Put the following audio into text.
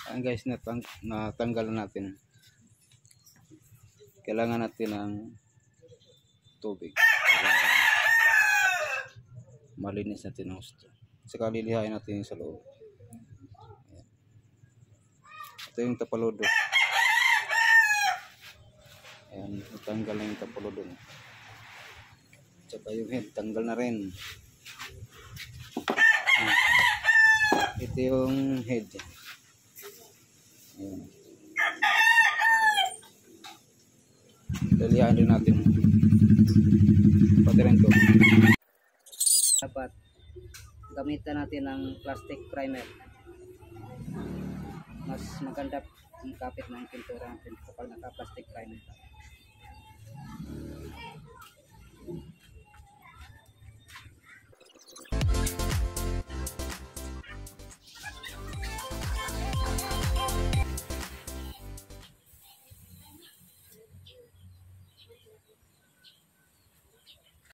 Ayan guys, natanggal na natin. Kailangan natin ng tubig para malinis natin ang gusto. Saka lilihain natin yung sa loob. Ayan. Ito yung tapaludo. Ayan, natanggal na yung tapaludo. Saka yung head, tanggal na rin. Ayan. Ito yung head. Ayan. Lilihain din natin. Pati rin ito. Dapat gamitan natin ng plastic primer. Mas maganda ang kapit ng pintura natin kapag naka-plastic primer.